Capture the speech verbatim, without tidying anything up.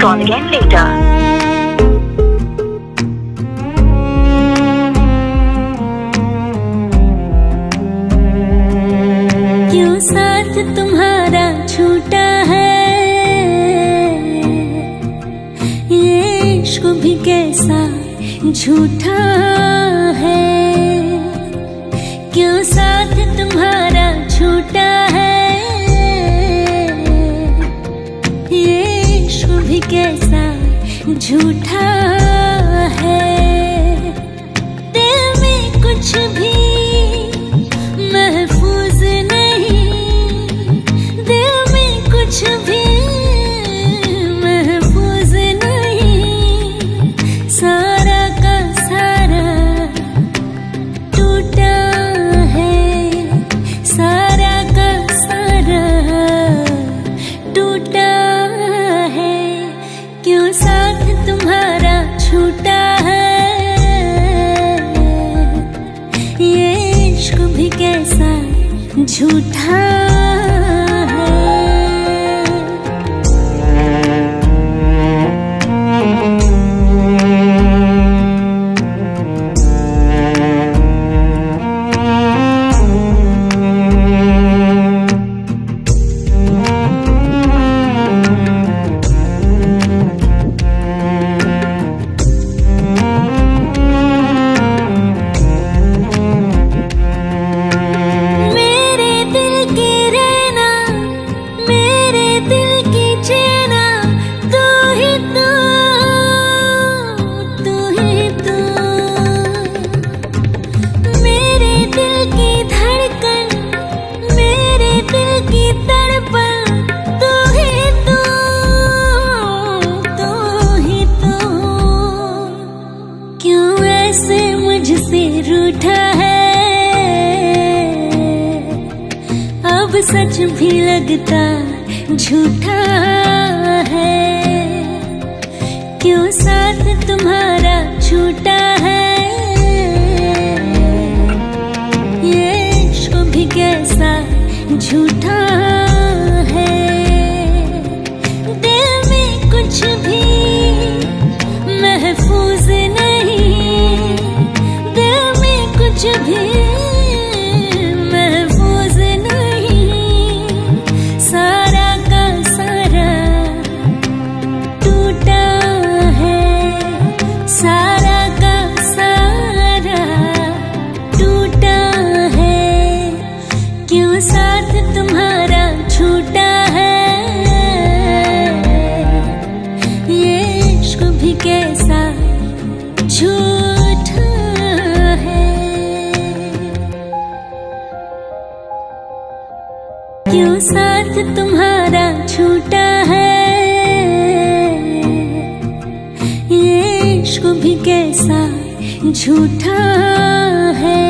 Call again later. क्यों साथ तुम्हारा छूटा है, ये इश्क भी कैसा झूठा है। क्यों साथ तुम्हारा छूटा है, ये इश्क भी कैसा झूठा है। दिल में कुछ भी महफूज नहीं, दिल में कुछ भी महफूज नहीं। सारा का सारा टूटा है, सारा का सारा टूटा है। क्यों साथ तुम्हारा छूटा है, ये इश्क भी कैसा झूठा है। मुझसे रूठा है, अब सच भी लगता झूठा है। क्यों साथ तुम्हारा छूटा है, ये इश्क भी कैसा झूठा है। दिल में कुछ भी महफूज नहीं, दिल में कुछ भी महफूज नहीं। सारा का सारा टूटा है, सारा का सारा टूटा है। क्यों साथ तुम्हारा छूटा है, ये इश्क भी कैसा झूठा है। क्यों साथ तुम्हारा छूटा है, ये इश्क भी कैसा झूठा है।